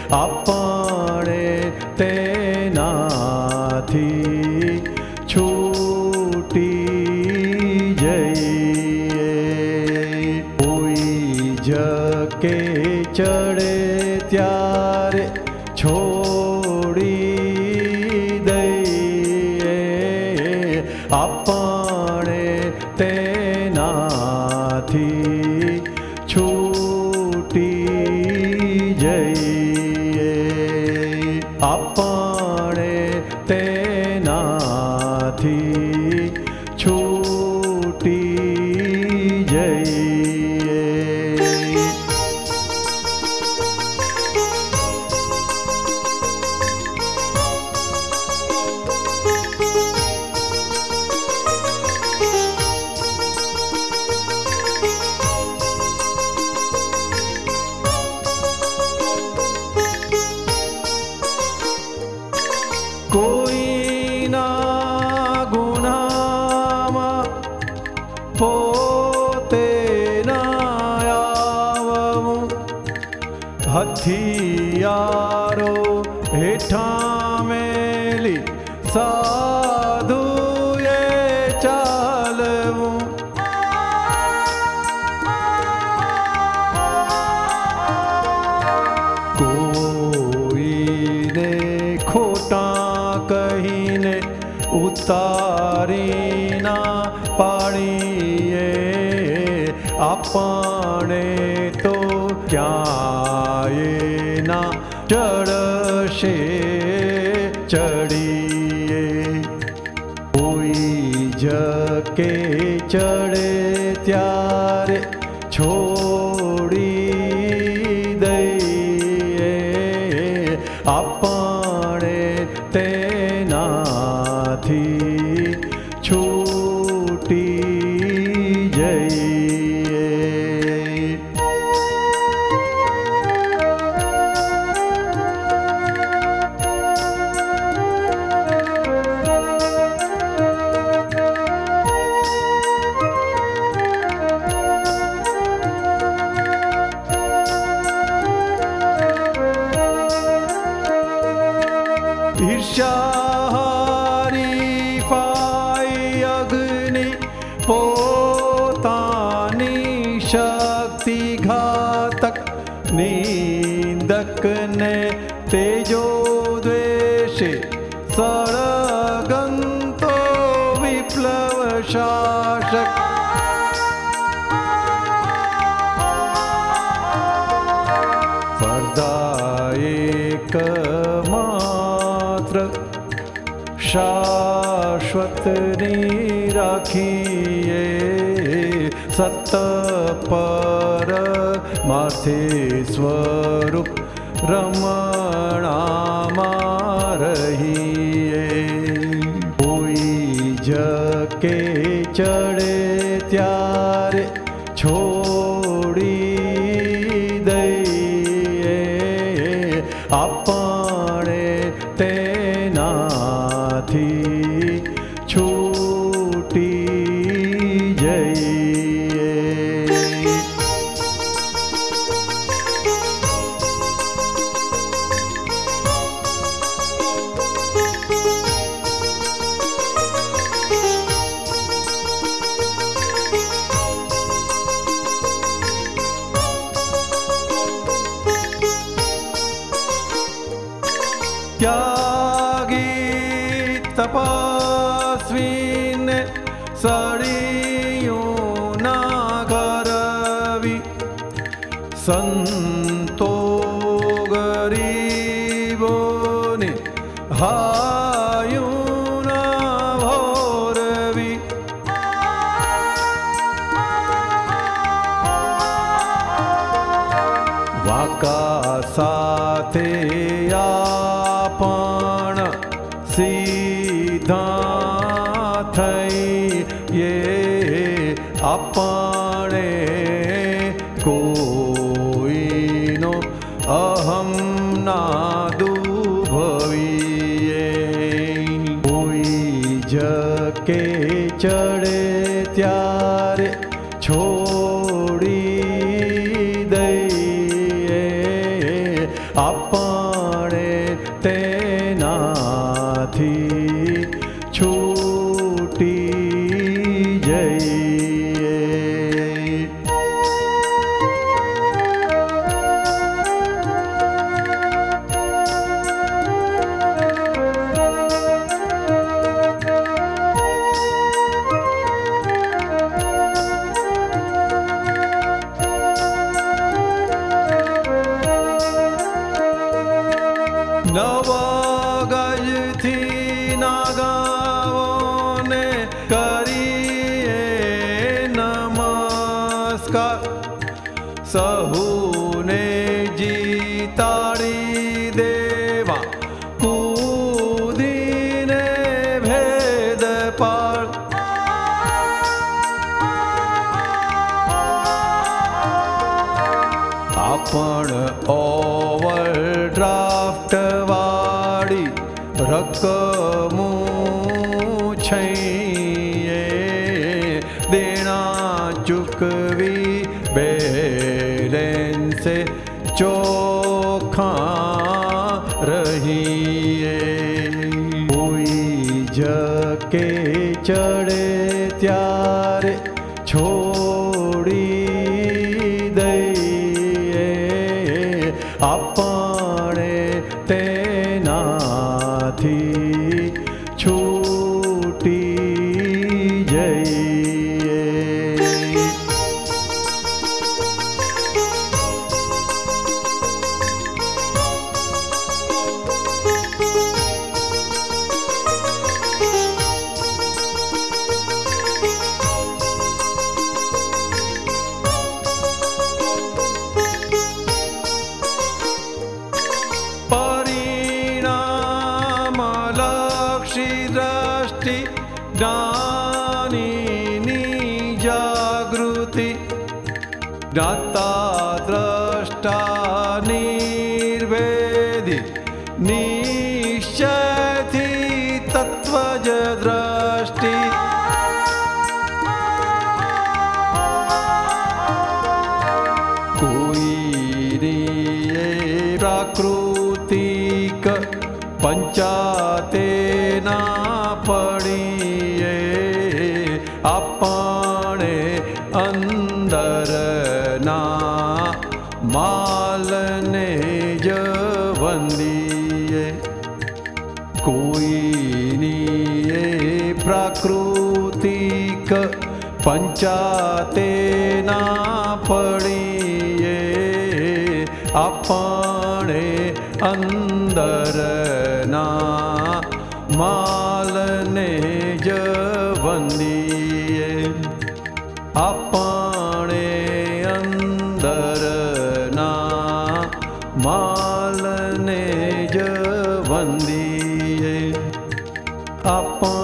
આપણે તેનાથી છૂટી જઈએ. કોઈ જકે ચડે ત્યારે છોડી દઈએ. આપણે તેનાથી છૂટી જઈએ. આપણે તેનાથી છૂટી જઈએ. કોઈના ગુનામાં પોતે ના આવવું. હથિયારો હેઠા મેલી સાધુએ ચાલવું. કોઈને ખોટા કહીને ઉતારી ના પાડીએ. આપણે તો ક્યાંય ના ચડશે ચડીએ. કોઈ જકે ચડે ત્યારે છોડી દઈએ. આપણે તેનાથી છૂટી જઈએ. ઈર્ષ્યા હરીફાઈ અગ્નિ પોતાની શક્તિ ઘાતક. નિંદકને તેજો દ્વેષે સળગંતો વિપ્લવ શાસક. સ્પર્ધા એક શાશ્વતની રાખીએ. સત પર માથે સ્વરૂપ રમણામાં રહીએ. કોઈ જકે ચડે ત્યારે છોડી દઈએ. આપણે તેનાથી છૂટી જઈએ. ત્યાગી તપસ્વીને સળિયું ના કરવી. સંતો ગરીબોને હાયું ના ભોરવી. વાકા સાથે આપણ સીધા થઈએ. આપણે કોઈનો અહમ ના દુભવીએ. કોઈ જકે ચડે ત્યારે છોડી દઈએ. આપણ નવ ગજથી નાગાઓને કરીએ નમસ્કાર. સહુને જીતાડી દેવા કૂદીને ભેદ પાળ. આપણ ઓવરડ્રાફ્ટ વાળી રકમું છઈએ દેણા ચૂકવી બેલેન્સે ચોખ્ખા રહીએ. કોઈ જકે ચડે ત્યારે છોડી દઈએ આપણે તેનાથી છૂટી જઈએ. પરિણામલક્ષી દ્રષ્ટિ જ્ઞાનીની જાગૃતિ. જ્ઞાતા દ્રષ્ટા નિર્ભેદી નિશ્ચયથી તત્વજ દ્રષ્ટિ. કોઈની પ્રાકૃતિક પંચાતે ના પડીએ આપણે અંદરના માલને જ વંદીએ. કોઈની પ્રાકૃતિક પંચાતે ના પડીએ આપણે અંદરના માલને જ વંદીએ. આપણે અંદરના માલને જ વંદીએ. આપણે